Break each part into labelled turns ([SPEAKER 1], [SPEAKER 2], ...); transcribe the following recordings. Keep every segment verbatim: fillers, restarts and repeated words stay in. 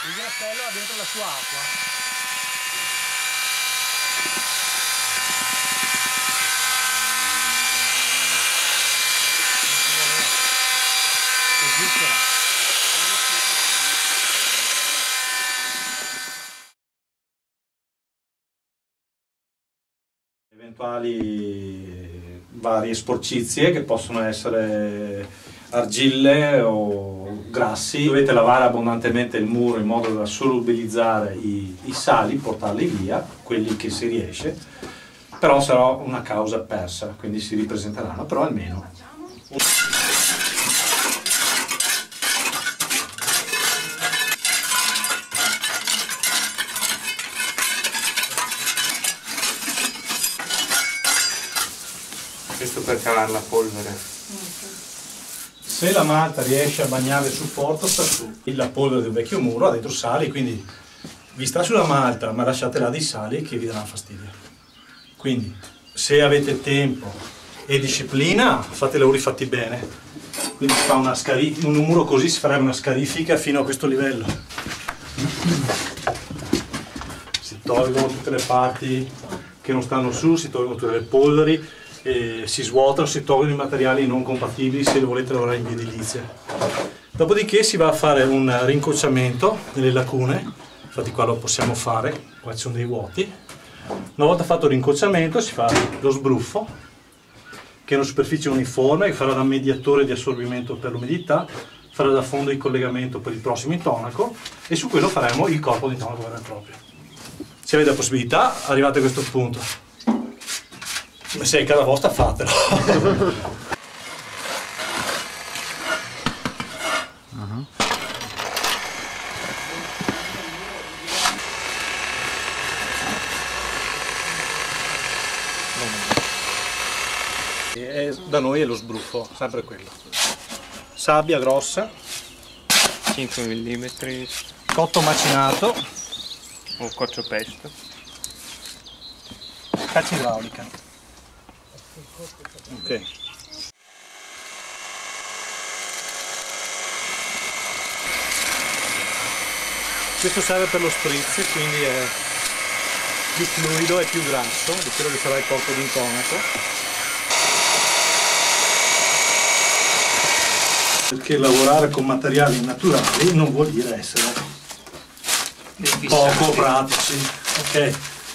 [SPEAKER 1] Il grattello ha dentro la sua acqua.
[SPEAKER 2] Eventuali varie sporcizie che possono essere argille o grassi, dovete lavare abbondantemente il muro in modo da solubilizzare i, i sali, portarli via, quelli che si riesce, però sarà una causa persa, quindi si ripresenteranno, però almeno.
[SPEAKER 3] Questo per cavare la polvere.
[SPEAKER 2] Se la malta riesce a bagnare il supporto sta su. La polvere del vecchio muro ha dentro sali, quindi vi sta sulla malta, ma lasciate là dei sali che vi daranno fastidio. Quindi se avete tempo e disciplina, fate i lavori fatti bene. Quindi si fa una scarifica, un muro così si farebbe una scarifica fino a questo livello. Si tolgono tutte le parti che non stanno su, si tolgono tutte le polveri, e si svuotano, si tolgono i materiali non compatibili se volete lavorare in edilizia. Dopodiché si va a fare un rincocciamento nelle lacune, infatti qua lo possiamo fare, qua ci sono dei vuoti. Una volta fatto il rincocciamento si fa lo sbruffo, che è una superficie uniforme che farà da mediatore di assorbimento per l'umidità, farà da fondo di collegamento per il prossimo intonaco e su quello faremo il corpo di intonaco vero e proprio. Se avete la possibilità, arrivate a questo punto. Se è casa vostra, fatelo. Uh-huh. E da noi è lo sbruffo, sempre quello. Sabbia grossa,
[SPEAKER 3] cinque millimetri,
[SPEAKER 2] cotto macinato
[SPEAKER 3] o coccio pesto,
[SPEAKER 2] caccia idraulica. Ok. Questo serve per lo spritz, quindi è più fluido e più grasso di quello che sarà il corpo di intonaco. Perché lavorare con materiali naturali non vuol dire essere poco pratici. Ok.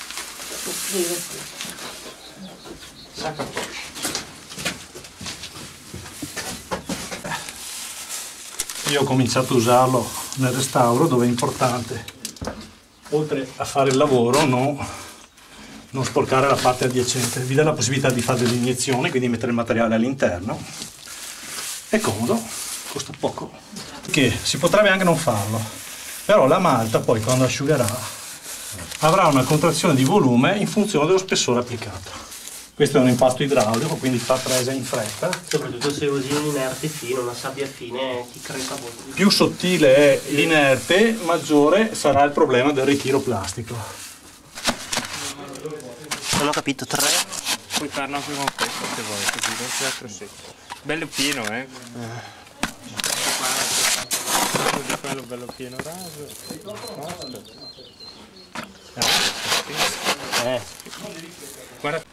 [SPEAKER 2] Io ho cominciato a usarlo nel restauro, dove è importante, oltre a fare il lavoro, non, non sporcare la parte adiacente. Vi dà la possibilità di fare delle iniezioni, quindi mettere il materiale all'interno. È comodo, costa poco. Che si potrebbe anche non farlo, però la malta poi quando asciugherà avrà una contrazione di volume in funzione dello spessore applicato. Questo è un impasto idraulico, quindi fa presa in fretta.
[SPEAKER 1] Soprattutto se usi un inerte fino, una sabbia fine, ti crepa molto.
[SPEAKER 2] Più sottile è l'inerte, maggiore sarà il problema del ritiro plastico.
[SPEAKER 1] Non ho capito, tre?
[SPEAKER 3] Puoi farlo anche con questo se vuoi, così non c'è altro secco. Bello pieno, eh? eh. Quello bello pieno raso.
[SPEAKER 1] Eh.
[SPEAKER 3] Guarda.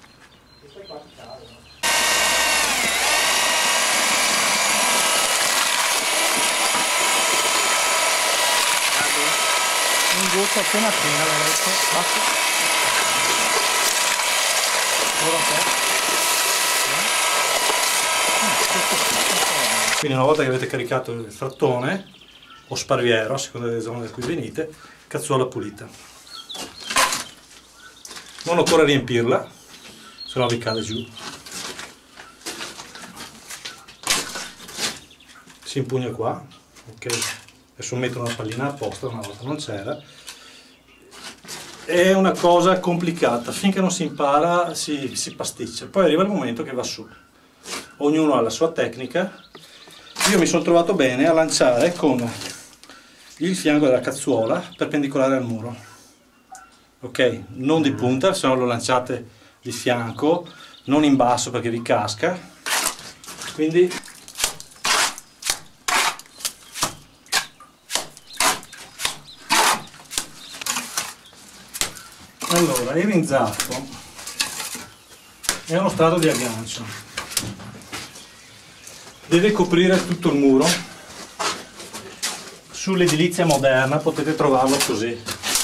[SPEAKER 2] Un goccio appena appena adesso, basta. Ora te. Quindi una volta che avete caricato il frattone o sparviero, a seconda delle zone da cui venite, cazzuola pulita. Non occorre riempirla, se no vi cade giù. Si impugna qua, ok? Adesso metto una pallina apposta, una volta non c'era. È una cosa complicata, finché non si impara si, si pasticcia, poi arriva il momento che va su. Ognuno ha la sua tecnica. Io mi sono trovato bene a lanciare con il fianco della cazzuola perpendicolare al muro. Ok? Non di punta, se no lo lanciate di fianco, non in basso perché vi casca. Quindi Allora, il rinzafo è uno strato di aggancio, deve coprire tutto il muro. Sull'edilizia moderna potete trovarlo così,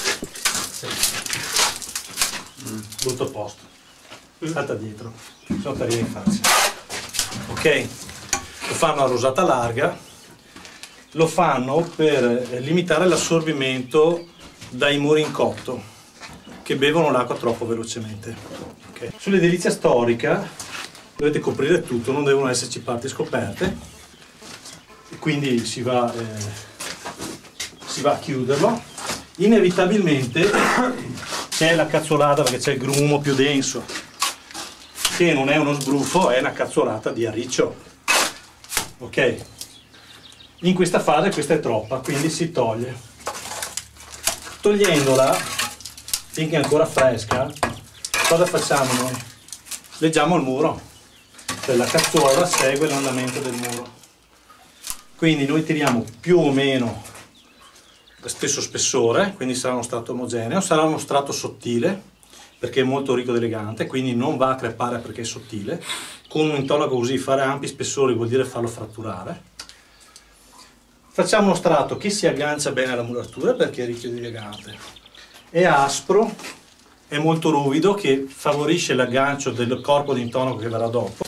[SPEAKER 2] tutto a posto, salta dietro, sono arriva in faccia. Ok, lo fanno a rosata larga, lo fanno per limitare l'assorbimento dai muri in cotto che bevono l'acqua troppo velocemente. Okay. Sull'edilizia storica dovete coprire tutto, non devono esserci parti scoperte, e quindi si va, eh, si va a chiuderlo. Inevitabilmente c'è la cazzolata perché c'è il grumo più denso, che non è uno sbruffo, è una cazzolata di arriccio. Ok? In questa fase questa è troppa, quindi si toglie. Togliendola, finché è ancora fresca, cosa facciamo noi? Leggiamo il muro, cioè la cazzuola segue l'andamento del muro. Quindi noi tiriamo più o meno lo stesso spessore, quindi sarà uno strato omogeneo, sarà uno strato sottile, perché è molto ricco ed elegante, quindi non va a crepare perché è sottile. Con un intonaco così fare ampi spessori vuol dire farlo fratturare. Facciamo uno strato che si aggancia bene alla muratura perché è ricco ed elegante. È aspro, è molto ruvido, che favorisce l'aggancio del corpo di intonaco che verrà dopo.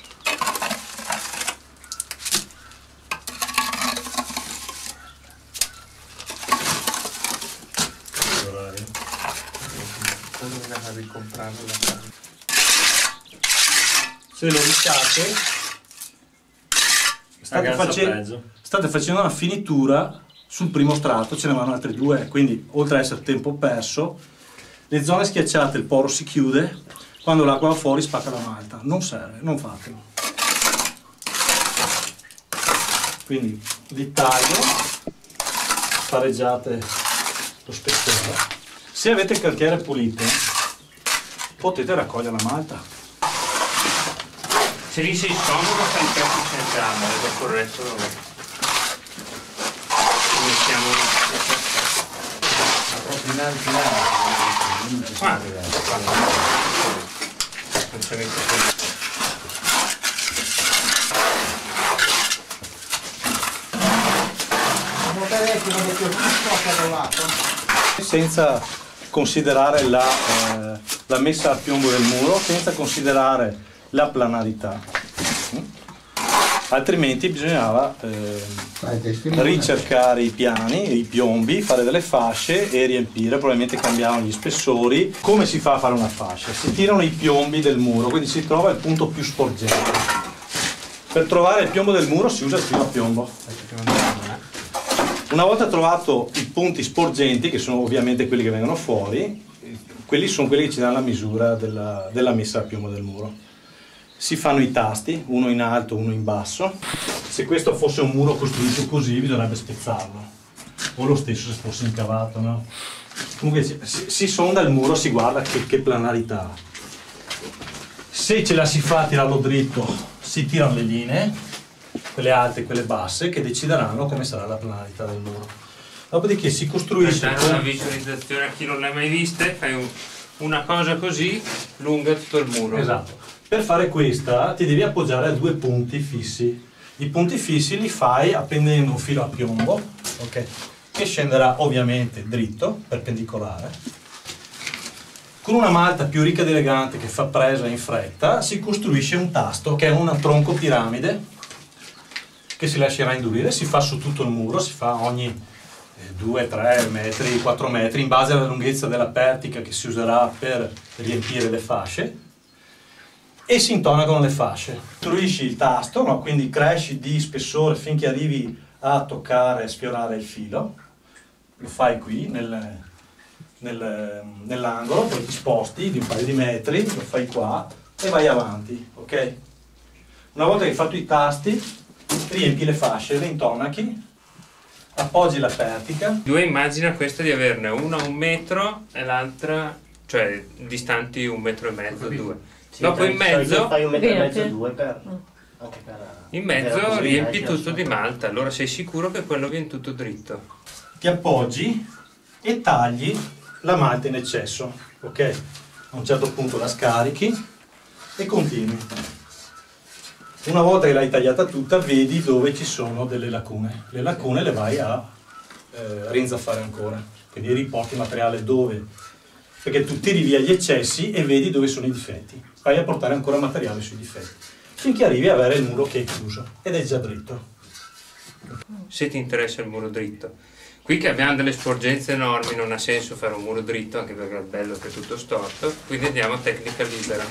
[SPEAKER 2] Se lo lasciate, state, face state facendo una finitura sul primo strato, ce ne vanno altri due, quindi oltre a essere tempo perso, le zone schiacciate, il poro si chiude, quando l'acqua va fuori spacca la malta, non serve, non fatelo. Quindi vi taglio, pareggiate lo spessore. Se avete il calchiere pulito potete raccogliere la malta.
[SPEAKER 3] Se lì sei scomodo sta il pezzo centrale, dopo il resto lo mettiamo
[SPEAKER 4] proprio in alto,
[SPEAKER 3] ah, non c'è niente più.
[SPEAKER 2] Senza considerare la, eh, la messa a piombo del muro, senza considerare la planarità, altrimenti bisognava eh, ricercare i piani, i piombi, fare delle fasce e riempire, probabilmente cambiavano gli spessori. Come si fa a fare una fascia? Si tirano i piombi del muro, quindi si trova il punto più sporgente. Per trovare il piombo del muro si usa il filo a piombo. Una volta trovato i punti sporgenti, che sono ovviamente quelli che vengono fuori, quelli sono quelli che ci danno la misura della, della messa a piombo del muro. Si fanno i tasti, uno in alto, uno in basso. Se questo fosse un muro costruito così bisognerebbe spezzarlo, o lo stesso se fosse incavato, no? Comunque si, si sonda il muro, si guarda che, che planarità ha. Se ce la si fa a tirarlo dritto, si tirano le linee, quelle alte e quelle basse, che decideranno come sarà la planarità del muro. Dopodiché si costruisce...
[SPEAKER 3] Per dare una visualizzazione a chi non l'ha mai vista, fai un, una cosa così lunga tutto il muro.
[SPEAKER 2] Esatto. Per fare questa ti devi appoggiare a due punti fissi. I punti fissi li fai appendendo un filo a piombo, okay, che scenderà ovviamente dritto, perpendicolare. Con una malta più ricca ed elegante che fa presa in fretta, si costruisce un tasto che è un tronco piramide che si lascerà indurire, si fa su tutto il muro, si fa ogni due, tre metri, quattro metri, in base alla lunghezza della pertica che si userà per riempire le fasce, e si intonacano le fasce. Costruisci il tasto, no? Quindi cresci di spessore finché arrivi a toccare e sfiorare il filo, lo fai qui nel, nel, nell'angolo, poi ti sposti di un paio di metri, lo fai qua e vai avanti, ok? Una volta che hai fatto i tasti, riempi le fasce, le intonachi, appoggi la pertica.
[SPEAKER 3] Due, immagina questa di averne una un metro e l'altra, cioè distanti un metro e mezzo, due.
[SPEAKER 1] Sì,
[SPEAKER 3] Dopo in mezzo,
[SPEAKER 1] fai un metro e mezzo, due per, anche per
[SPEAKER 3] in mezzo riempi tutto di malta, allora sei sicuro che quello viene tutto dritto.
[SPEAKER 2] Ti appoggi e tagli la malta in eccesso, ok? A un certo punto la scarichi e continui. Una volta che l'hai tagliata tutta, vedi dove ci sono delle lacune. Le lacune le vai a eh, rinzaffare ancora, quindi riporti il materiale dove, perché tu tiri via gli eccessi e vedi dove sono i difetti. Vai a portare ancora materiale sui difetti, finché arrivi ad avere il muro che è chiuso ed è già dritto.
[SPEAKER 3] Se ti interessa il muro dritto, qui che abbiamo delle sporgenze enormi non ha senso fare un muro dritto, anche perché è bello che è tutto storto, quindi andiamo a tecnica libera.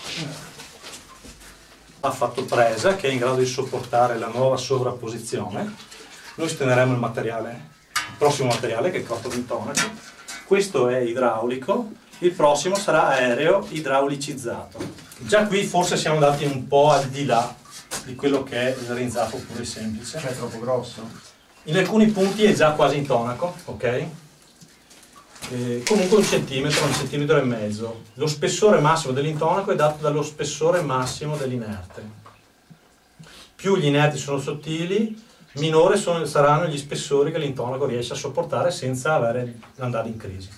[SPEAKER 2] Ha fatto presa che è in grado di sopportare la nuova sovrapposizione. Noi steneremo il materiale, il prossimo materiale che è il corpo d'intonaco. Questo è idraulico, il prossimo sarà aereo idraulicizzato. Già qui forse siamo andati un po' al di là di quello che è il rinzaffo puro e semplice.
[SPEAKER 4] Cioè è troppo grosso?
[SPEAKER 2] In alcuni punti è già quasi intonaco, ok? Eh, comunque un centimetro, un centimetro e mezzo. Lo spessore massimo dell'intonaco è dato dallo spessore massimo dell'inerte. Più gli inerti sono sottili, minore sono, saranno gli spessori che l'intonaco riesce a sopportare senza avere, andare in crisi.